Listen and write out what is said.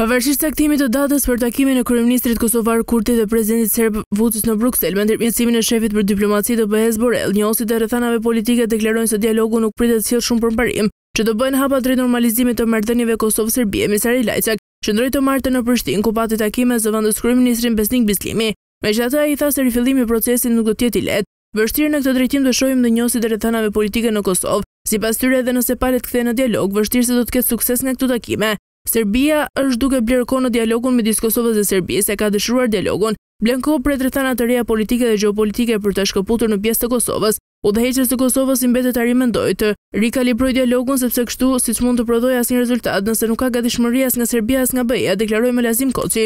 Pavarësisht caktimit të datës për takimin e kryeministrit kosovar Kurti dhe presidentit serb Vučić në Bruksel me ndërmjetësimin e shefit për diplomaci të BE-s Borrell, njohësit e rrethanave politike deklarojnë se dialogu nuk pritet të sjellë shumë përmparim, që do bëhen hapa drejt normalizimit të marrëdhënieve Kosovë-Serbi. Emisari Lajçak qëndroi të martën në Prishtinë, ku pati takime me zëvendës kryeministrin Besnik Bislimi. Megjithatë, ai tha se rifillimi i procesit nuk do të jetë i lehtë. Vështirë në këtë drejtim do shohim dhe njohësit e rrethanave politike në Kosovë. Sipas tyre, edhe nëse palet kthehen në dialog, vështirë se do të ketë sukses nga këto takime. Serbia është duke blerë kohë në dialogun midis Kosovës dhe Serbisë, ka dëshiruar dialogun, blen kohë për rrethana të reja politike dhe gjeopolitike për të shkëputur në pjesë të Kosovës. Udhëheqës së Kosovës i mbetet ari mendoj të rikalibrojë dialogun, sepse kështu siç mund të prodhojë asnjë rezultat nëse nuk ka gatishmëri as nga Serbia as nga BE-ja, deklaroi Melazim Koçi.